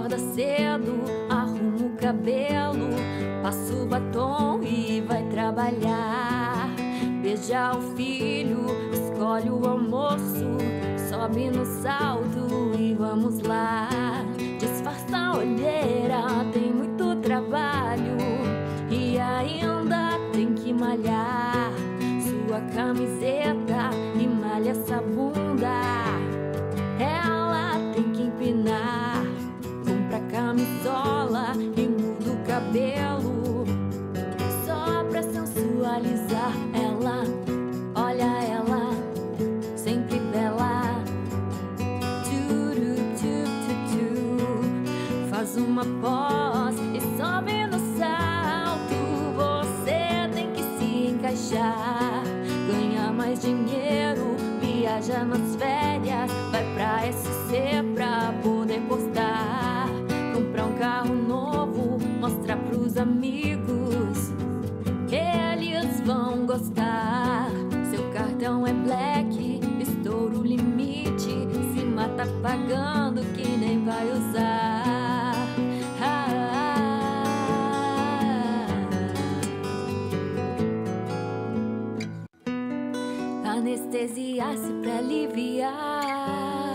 Acorda cedo, arruma o cabelo, passa o batom e vai trabalhar. Beija o filho, escolhe o almoço, sobe no salto e vamos lá. Disfarça a olheira, tem muito trabalho e ainda tem que malhar sua camiseta e malha essa bunda. Ela tem que empinar, compra camisola e muda o cabelo só pra sensualizar ela. Olha ela, sempre bela. Turu, tu, tu, tu. Faz uma pós e sobe no salto. Você tem que se encaixar, ganhar mais dinheiro, viaja nas férias, vai pra SC pra poder postar. Comprar um carro novo, mostrar pros amigos, eles vão gostar. Seu cartão é black, estoura o limite, se mata pagando que nem vai usar. Anestesiar-se pra aliviar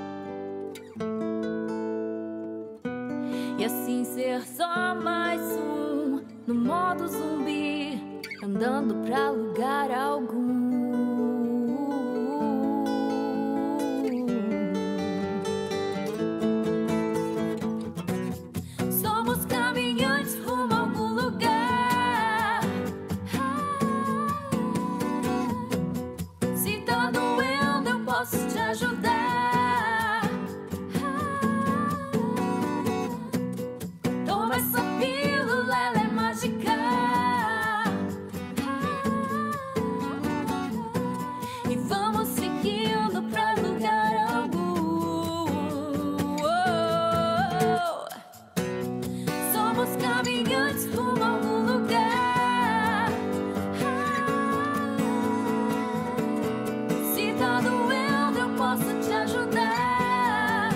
e assim ser só mais um no modo zumbi, andando pra lugar algum. Somos caminhantes rumo a algum lugar. Se tá doendo, eu posso te ajudar. Toma essa pílula, ela é mágica. E vamos seguindo pra lugar algum. Somos caminhantes rumo a algum lugar. Se tá doendo, eu posso te ajudar.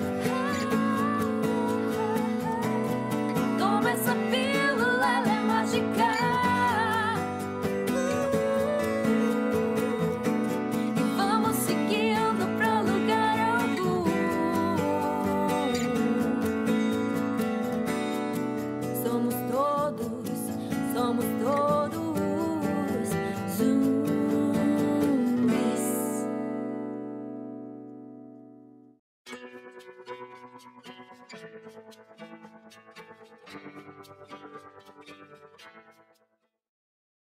Toma essa pílula, ela é mágica. E vamos seguindo pra lugar algum. Somos todos zumbis.